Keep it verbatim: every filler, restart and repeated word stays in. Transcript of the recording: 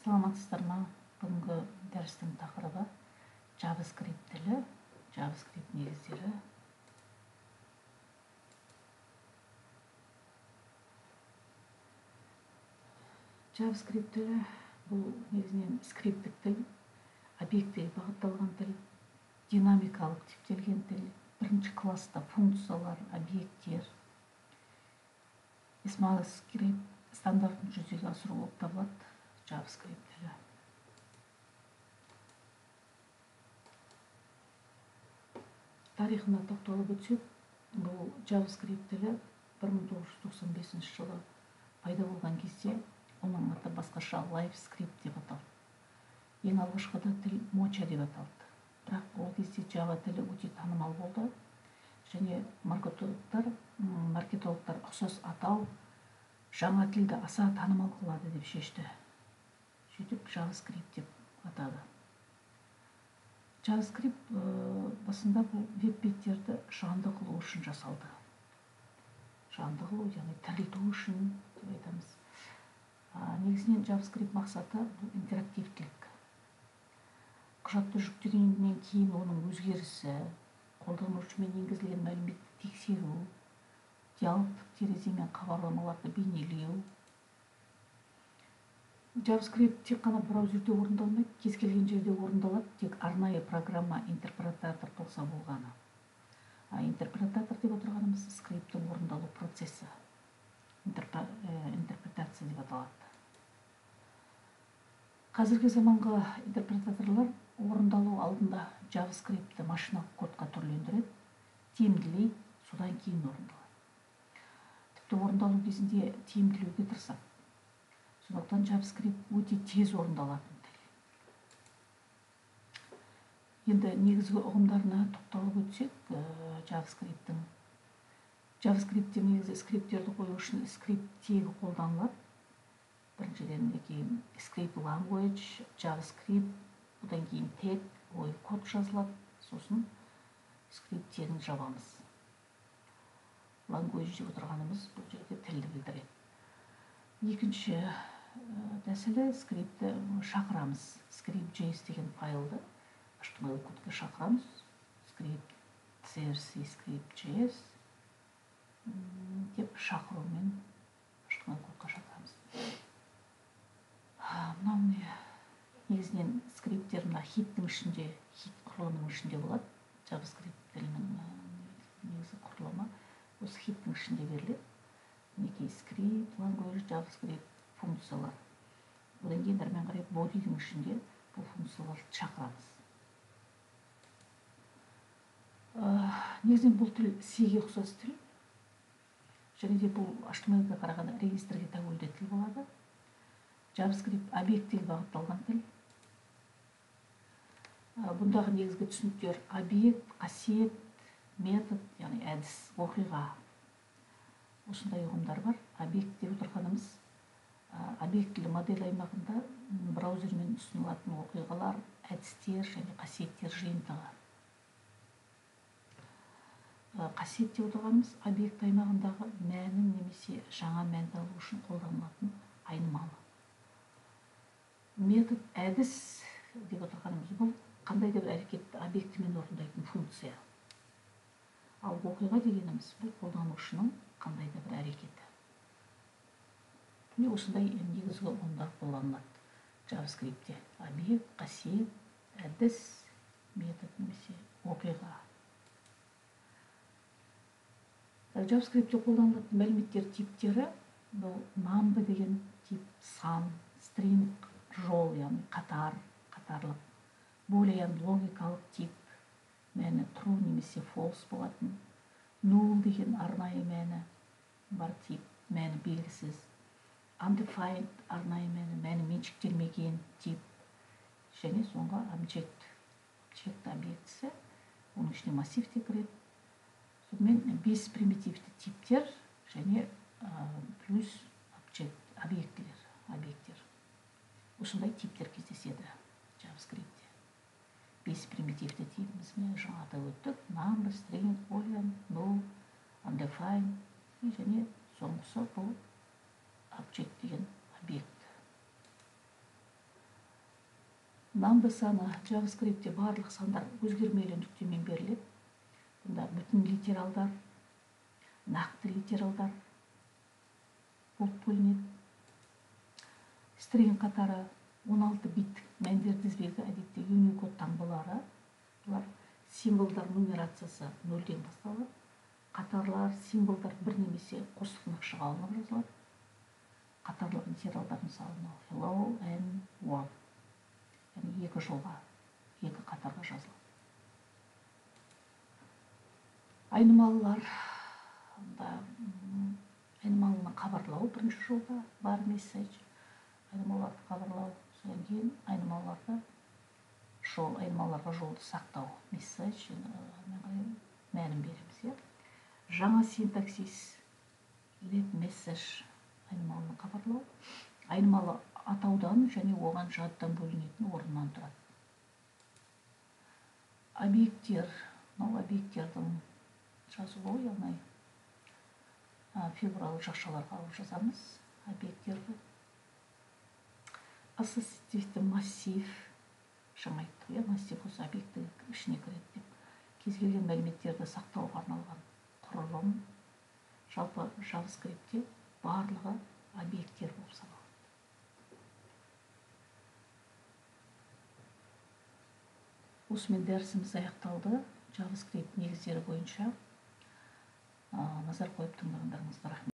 Саламатсыздар ма? Бүгінгі дәрістің тақырыбы JavaScript тілі, JavaScript негіздері. JavaScript тілі бұл негізінен скриптік тіл, объектіге бағытталған тіл, динамикалық типтелген тіл, бірінші класста функциялар, объекттер, ECMAScript стандартын жүзеге асыру болып табылады. JavaScript тілі. Тарихына тоқталып өтсек, бұл JavaScript тілі бір мың тоғыз жүз тоқсан бесінші жылы пайда болған кезде, оның аты басқаша LiveScript деп аталды. Ең алғашқыда тіл Mocha деп аталды. Бірақ ол кезде Java тілі өте танымал болды, және маркетологтар, маркетологтар ұқсас атау жаңа тілді аса танымал қылады деп шешті. Сөйтіп JavaScript деп атады. JavaScript басында бұл веб-беттерді жанды қылу үшін жасалды. Жанды қылу, яғни тірілту үшін деп айтамыз. Негізінен JavaScript мақсаты бұл интерактивтілік. Құжатты жүктегеннен кейін оның өзгерісі, қолданушымен енгізілген мәліметті тексеру, диалогтық тереземен хабарламаларды бейнелеу. JavaScript тек қана браузерде орындалмайды, кез келген жерде орындалады, тек арнайы программа интерпретатор болса болғаны. Интерпретатор деп отырғанымыз скриптің орындалу процесі, интерпретация деп аталады. Қазіргі заманғы интерпретаторлар орындалу алдында JavaScript-ті машиналық кодқа түрлендіреді, тиімділейді, содан кейін орындалады. Тіпті орындалу кезінде тиімділеуге тырысады. Сондықтан JavaScript өте тез орындалатын тіл. Енді негізгі ұғымдарына тоқталып өтсек, JavaScript-тің JavaScript-те негізі скрипттерді қою үшін скрипт тегі қолданылады. Біріншіден кейін script language, JavaScript, одан кейін тег, ой, код жазылады, сосын скрипт тегін жабамыз. Language деп отырғанымыз бұл жерде тілді білдіреді. Екінші тәсілі скриптті шақырамыз. Script.js деген файлды эйч ти эм эл кодқа шақырамыз. Script crc script.js деп шақырумен эйч ти эм эл кодқа шақырамыз. Мынау негізінен скрипттер мына хиттің ішінде, хит құрылымының ішінде болады. JavaScript тілінің негізі құрылымы осы хиттің ішінде беріледі. Мінекей script, language, JavaScript функциялар. Одан кейін әрмен қарай body'дің ішінде бұл функцияларды шақырамыз. Негізінен бұл тіл C-ге ұқсас тіл. Және де бұл эйч ти эм эл-ге қарағанда регистрге тәуелді тіл болады. JavaScript объектіге бағытталған тіл. Бұндағы негізгі түсініктер объект, қасиет, метод, яғни әдіс, оқиға. Осындай ұғымдар бар. Объект деп отырғанымыз объектілі модель аймағында браузермен ұсынылатын оқиғалар, әдістер және қасиеттер жиынтығы. Қасиет деп отырғанымыз объект аймағындағы мәнін немесе жаңа мәнді алу үшін қолданылатын айнымалы. Метод, әдіс деп отырғанымыз бұл қандай да бір әрекетті объектімен орындайтын функция. Ал оқиға дегеніміз бұл қолданушының қандай да бір әрекеті. Осындай негізгі ұғымдар қолданылады JavaScript-те. Объект, қасиет, әдіс, метод немесе оқиға. JavaScript-те қолданылатын мәліметтер типтері бұл number деген тип, сан, string, жол, яғни қатар, қатарлық, boolean логикалық тип, мәні true немесе false болатын, null деген арнайы мәні бар тип, мәні белгісіз, undefined арнайы мәні, мәні меншіктелмеген тип, және соңғы object, object объектісі, оның ішіне массив те кіреді. Сонымен бес примитивті типтер және плюс объектілер, объекттер. Осындай типтер кездеседі JavaScript-те. бес примитивті типіміз жаңа атап өттік. Number, string, boolean, null, undefined және соңғысы бұл object деген объект. Намды саны JavaScriptте барлық сандар өзгермелі нүктемен беріледі. Бұнда бүтін литералдар, нақты литералдар болып бөлінеді. Стринг қатары он алты бит мәндер тізбегі, әдетте Unicode таңбалары. Бұлар символдар нумерациясы нөлден басталады. Қатарлар, символдар бір немесе қосық нақшаға алынып жазылады. Қатарлы литералдар мысалы hello and world. Яғни екі жолға, екі қатарға жазылады. Айнымалылар, айнымалыны хабарлау бірінші жолда бар message. Айнымалыларды хабарлау, содан кейін айнымалыларды жол, айнымалыларға жолды сақтау message мәнін береміз. Жаңа синтаксис let message айнымалыны хабарлау. Айнымалы атаудан және оған жадыдан бөлінетін орыннан тұрады. Объекттер, мынау объекттердің жазылуы, яғни фигуралы жақшаларға алып жазамыз объекттерді. Ассоциативті массив, жаңа айттық, массив осы объекттің ішіне кіреді деп. Кез келген мәліметтерді сақтауға арналған құрылым, жалпы JavaScriptте барлығы объекттер болып саналады. Осымен дәрісіміз аяқталды. JavaScript негіздері бойынша назар қойып тыңдағандарыңызға рахмет.